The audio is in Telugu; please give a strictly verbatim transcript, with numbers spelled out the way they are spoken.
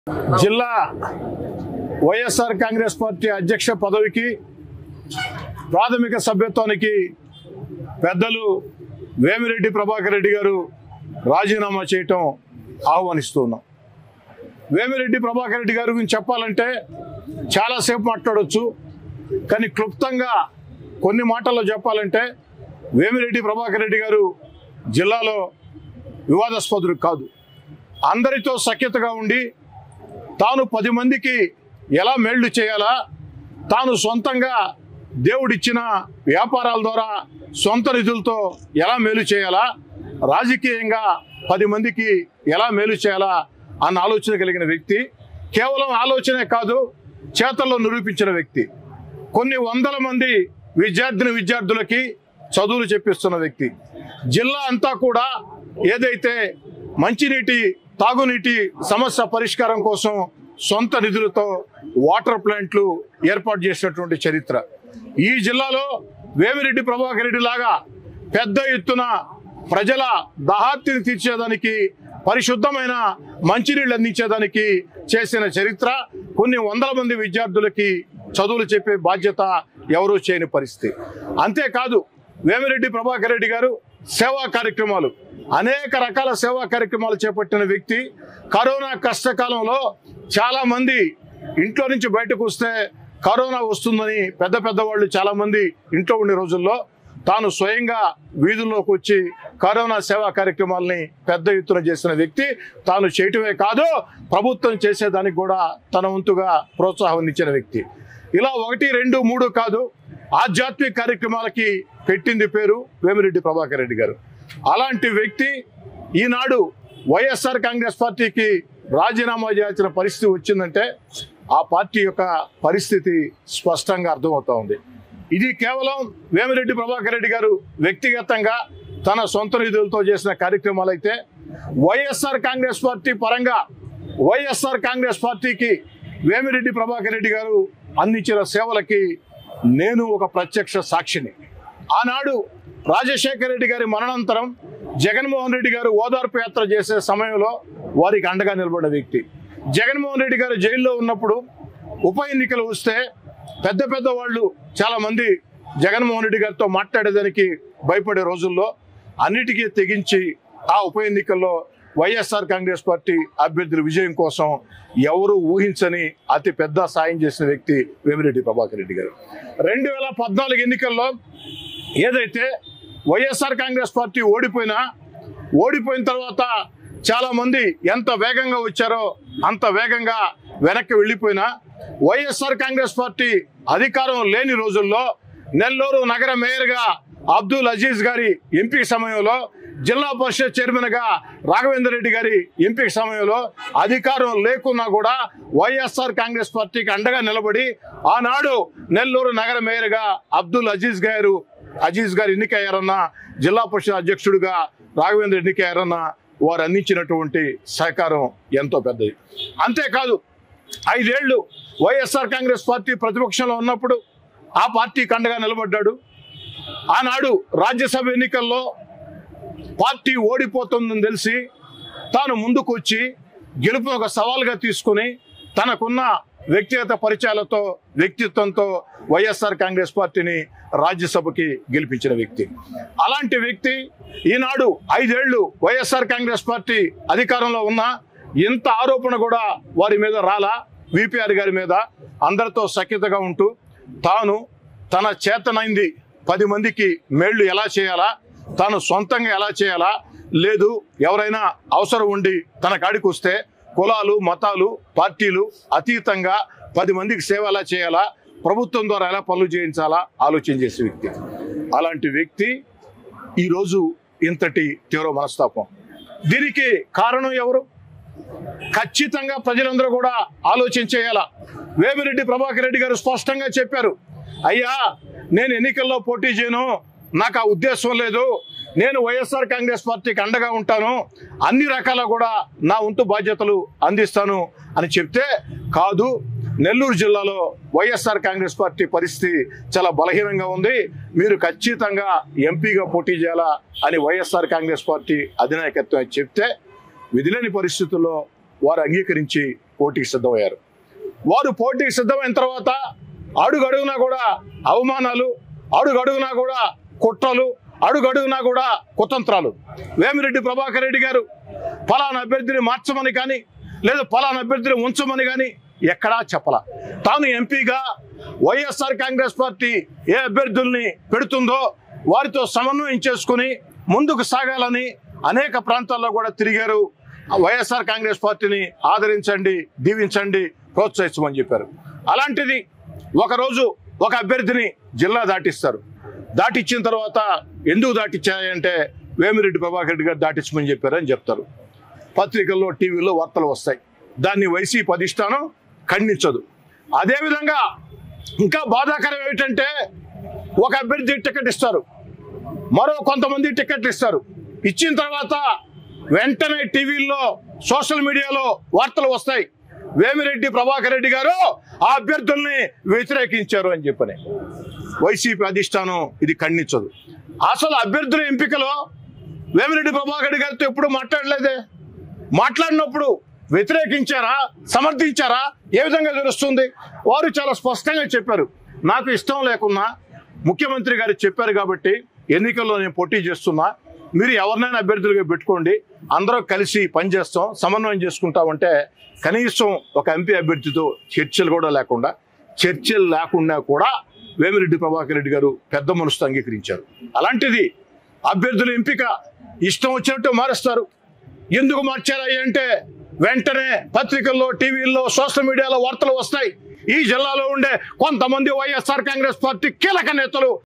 జిల్లా వైఎస్ఆర్ కాంగ్రెస్ పార్టీ అధ్యక్ష పదవికి ప్రాథమిక సభ్యత్వానికి పెద్దలు వేమిరెడ్డి ప్రభాకర్ రెడ్డి గారు రాజీనామా చేయటం ఆహ్వానిస్తున్నాం. వేమిరెడ్డి ప్రభాకర్ రెడ్డి గారి గురించి చెప్పాలంటే చాలాసేపు మాట్లాడవచ్చు, కానీ క్లుప్తంగా కొన్ని మాటల్లో చెప్పాలంటే వేమిరెడ్డి ప్రభాకర్ రెడ్డి గారు జిల్లాలో వివాదాస్పదుడు కాదు. అందరితో సఖ్యతగా ఉండి తాను పది మందికి ఎలా మేళ్లు చేయాలా, తాను సొంతంగా దేవుడిచ్చిన వ్యాపారాల ద్వారా సొంత నిధులతో ఎలా మేలు చేయాలా, రాజకీయంగా పది మందికి ఎలా మేలు చేయాలా అన్న ఆలోచన కలిగిన వ్యక్తి. కేవలం ఆలోచనే కాదు, చేతల్లో నిరూపించిన వ్యక్తి. కొన్ని వందల మంది విద్యార్థిని విద్యార్థులకి చదువులు చెప్పిస్తున్న వ్యక్తి. జిల్లా అంతా కూడా ఏదైతే మంచినీటి తాగునీటి సమస్య పరిష్కారం కోసం సొంత నిధులతో వాటర్ ప్లాంట్లు ఏర్పాటు చేసినటువంటి చరిత్ర. ఈ జిల్లాలో వేమిరెడ్డి ప్రభాకర్ రెడ్డి లాగా పెద్ద ఎత్తున ప్రజల దాహార్తిని తీర్చేదానికి, పరిశుద్ధమైన మంచినీళ్ళు అందించేదానికి చేసిన చరిత్ర. కొన్ని వందల మంది విద్యార్థులకి చదువులు చెప్పే బాధ్యత ఎవరూ చేయని పరిస్థితి. అంతేకాదు వేమిరెడ్డి ప్రభాకర్ రెడ్డి గారు సేవా కార్యక్రమాలు, అనేక రకాల సేవా కార్యక్రమాలు చేపట్టిన వ్యక్తి. కరోనా కష్టకాలంలో చాలా మంది ఇంట్లో నుంచి బయటకు వస్తే కరోనా వస్తుందని పెద్ద పెద్ద వాళ్ళు చాలా మంది ఇంట్లో ఉండే రోజుల్లో తాను స్వయంగా వీధుల్లోకి వచ్చి కరోనా సేవా కార్యక్రమాలని పెద్ద ఎత్తున చేసిన వ్యక్తి. తాను చేయటమే కాదు, ప్రభుత్వం చేసేదానికి కూడా తన వంతుగా ప్రోత్సాహం ఇచ్చిన వ్యక్తి. ఇలా ఒకటి రెండు మూడు కాదు, ఆధ్యాత్మిక కార్యక్రమాలకి పెట్టింది పేరు వేమిరెడ్డి ప్రభాకర్ రెడ్డి గారు. అలాంటి వ్యక్తి ఈనాడు వైఎస్ఆర్ కాంగ్రెస్ పార్టీకి రాజీనామా చేయాల్సిన పరిస్థితి వచ్చిందంటే ఆ పార్టీ యొక్క పరిస్థితి స్పష్టంగా అర్థమవుతా ఉంది. ఇది కేవలం వేమిరెడ్డి ప్రభాకర్ రెడ్డి గారు వ్యక్తిగతంగా తన సొంత నిధులతో చేసిన కార్యక్రమాలు అయితే, వైఎస్ఆర్ కాంగ్రెస్ పార్టీ పరంగా వైఎస్ఆర్ కాంగ్రెస్ పార్టీకి వేమిరెడ్డి ప్రభాకర్ రెడ్డి గారు అందించిన సేవలకి నేను ఒక ప్రత్యక్ష సాక్షిని. ఆనాడు రాజశేఖర రెడ్డి గారి మరణానంతరం జగన్మోహన్ రెడ్డి గారు ఓదార్పు యాత్ర చేసే సమయంలో వారికి అండగా నిలబడిన వ్యక్తి. జగన్మోహన్ రెడ్డి గారు జైల్లో ఉన్నప్పుడు ఉప ఎన్నికలు వస్తే పెద్ద పెద్ద వాళ్ళు చాలామంది జగన్మోహన్ రెడ్డి గారితో మాట్లాడేదానికి భయపడే రోజుల్లో అన్నిటికీ తెగించి ఆ ఉప ఎన్నికల్లో వైఎస్ఆర్ కాంగ్రెస్ పార్టీ అభ్యర్థుల విజయం కోసం ఎవరు ఊహించని అతి పెద్ద సాయం చేసిన వ్యక్తి వేమిరెడ్డి ప్రభాకర్ రెడ్డి గారు. రెండు వేల పద్నాలుగు ఎన్నికల్లో ఏదైతే వైఎస్ఆర్ కాంగ్రెస్ పార్టీ ఓడిపోయినా, ఓడిపోయిన తర్వాత చాలామంది ఎంత వేగంగా వచ్చారో అంత వేగంగా వెనక్కి వెళ్ళిపోయినా, వైఎస్ఆర్ కాంగ్రెస్ పార్టీ అధికారం లేని రోజుల్లో నెల్లూరు నగర మేయర్గా అబ్దుల్ అజీజ్ గారి ఎంపిక సమయంలో, జిల్లా పరిషత్ చైర్మన్గా రాఘవేంద్ర రెడ్డి గారి ఎంపిక సమయంలో అధికారం లేకున్నా కూడా వైఎస్ఆర్ కాంగ్రెస్ పార్టీకి అండగా నిలబడి ఆనాడు నెల్లూరు నగర మేయర్గా అబ్దుల్ అజీజ్ గారు అజీజ్ గారు ఎన్నికయ్యారన్న, జిల్లా పరిషత్ అధ్యక్షుడిగా రాఘవేంద్ర ఎన్నికయ్యారన్న వారు అందించినటువంటి సహకారం ఎంతో పెద్దది. అంతేకాదు ఐదేళ్లు వైఎస్ఆర్ కాంగ్రెస్ పార్టీ ప్రతిపక్షంలో ఉన్నప్పుడు ఆ పార్టీకి అండగా నిలబడ్డాడు. ఆనాడు రాజ్యసభ ఎన్నికల్లో పార్టీ ఓడిపోతుందని తెలిసి తాను ముందుకు వచ్చి గెలుపును ఒక సవాల్గా తీసుకుని తనకున్న వ్యక్తిగత పరిచయాలతో, వ్యక్తిత్వంతో వైఎస్ఆర్ కాంగ్రెస్ పార్టీని రాజ్యసభకి గెలిపించిన వ్యక్తి. అలాంటి వ్యక్తి ఈనాడు ఐదేళ్లు వైఎస్ఆర్ కాంగ్రెస్ పార్టీ అధికారంలో ఉన్న ఇంత ఆరోపణ కూడా వారి మీద రాలా. విపిఆర్ గారి మీద అందరితో సఖ్యతగా ఉంటూ తాను తన చేతనైంది పది మందికి మేళ్లు ఎలా చేయాలా, తాను సొంతంగా ఎలా చేయాలా, లేదు ఎవరైనా అవసరం ఉండి తన కాడికి వస్తే కులాలు మతాలు పార్టీలు అతీతంగా పది మందికి సేవ ఎలా చేయాలా, ప్రభుత్వం ద్వారా ఎలా పనులు చేయించాలా ఆలోచన చేసే వ్యక్తి. అలాంటి వ్యక్తి ఈరోజు ఇంతటి తీవ్ర మనస్తాపం. దీనికి కారణం ఎవరు? ఖచ్చితంగా ప్రజలందరూ కూడా ఆలోచన చేయాలా. వేమిరెడ్డి ప్రభాకర్ రెడ్డి గారు స్పష్టంగా చెప్పారు, అయ్యా నేను ఎన్నికల్లో పోటీ చేయను, నాకు ఆ ఉద్దేశం లేదు, నేను వైఎస్ఆర్ కాంగ్రెస్ పార్టీకి అండగా ఉంటాను, అన్ని రకాల కూడా నా వంతు బాధ్యతలు అందిస్తాను అని చెప్తే, కాదు నెల్లూరు జిల్లాలో వైఎస్ఆర్ కాంగ్రెస్ పార్టీ పరిస్థితి చాలా బలహీనంగా ఉంది, మీరు ఖచ్చితంగా ఎంపీగా పోటీ చేయాలా అని వైఎస్ఆర్ కాంగ్రెస్ పార్టీ అధినాయకత్వం చెప్తే విధిలేని పరిస్థితుల్లో వారు అంగీకరించి పోటీకి సిద్ధమయ్యారు. వారు పోటీకి సిద్ధమైన తర్వాత అడుగడుగునా కూడా అవమానాలు, అడుగడుగునా కూడా కుట్రలు, అడుగడుగునా కూడా కుతంత్రాలు. వేమిరెడ్డి ప్రభాకర్ రెడ్డి గారు ఫలానా అభ్యర్థిని మార్చమని కానీ లేదా ఫలానా అభ్యర్థిని ఉంచమని కానీ ఎక్కడా చెప్పలా. తాను ఎంపీగా వైఎస్ఆర్ కాంగ్రెస్ పార్టీ ఏ అభ్యర్థుల్ని పెడుతుందో వారితో సమన్వయం చేసుకుని ముందుకు సాగాలని అనేక ప్రాంతాల్లో కూడా తిరిగారు. వైఎస్ఆర్ కాంగ్రెస్ పార్టీని ఆదరించండి, దీవించండి, ప్రోత్సహించమని చెప్పారు. అలాంటిది ఒకరోజు ఒక అభ్యర్థిని జిల్లా దాటిస్తారు. దాటిచ్చిన తర్వాత ఎందుకు దాటిచ్చాయంటే వేమిరెడ్డి ప్రభాకర్ రెడ్డి గారు దాటించమని చెప్పారని చెప్తారు. పత్రికల్లో, టీవీలో వార్తలు వస్తాయి. దాన్ని వైసీపీ అధిష్టానం ఖండించదు. అదేవిధంగా ఇంకా బాధాకరం ఏమిటంటే ఒక అభ్యర్థి టికెట్ ఇస్తారు, మరో కొంతమంది టికెట్లు ఇస్తారు. ఇచ్చిన తర్వాత వెంటనే టీవీల్లో, సోషల్ మీడియాలో వార్తలు వస్తాయి, వేమిరెడ్డి ప్రభాకర్ రెడ్డి గారు ఆ అభ్యర్థుల్ని వ్యతిరేకించారు అని చెప్పని. వైసీపీ అధిష్టానం ఇది ఖండించదు. అసలు అభ్యర్థుల ఎంపికలో వేమిరెడ్డి ప్రభాకర్ రెడ్డి గారితో ఎప్పుడు మాట్లాడలేదే. మాట్లాడినప్పుడు వ్యతిరేకించారా, సమర్థించారా, ఏ విధంగా తెలుస్తుంది? వారు చాలా స్పష్టంగా చెప్పారు, నాకు ఇష్టం లేకున్నా ముఖ్యమంత్రి గారు చెప్పారు కాబట్టి ఎన్నికల్లో నేను పోటీ చేస్తున్నా, మీరు ఎవరినైనా అభ్యర్థులుగా పెట్టుకోండి, అందరం కలిసి పనిచేస్తాం, సమన్వయం చేసుకుంటామంటే కనీసం ఒక ఎంపీ అభ్యర్థితో చర్చలు కూడా లేకుండా చర్చలు లేకుండా కూడా వేమిరెడ్డి ప్రభాకర్ రెడ్డి గారు పెద్ద మనసుతో అంగీకరించారు. అలాంటిది అభ్యర్థుల ఎంపిక ఇష్టం వచ్చినట్టు మారుస్తారు. ఎందుకు మార్చారా అంటే వెంటనే పత్రికల్లో, టీవీల్లో, సోషల్ మీడియాలో వార్తలు వస్తాయి. ఈ జిల్లాలో ఉండే కొంతమంది వైఎస్ఆర్ కాంగ్రెస్ పార్టీ కీలక నేతలు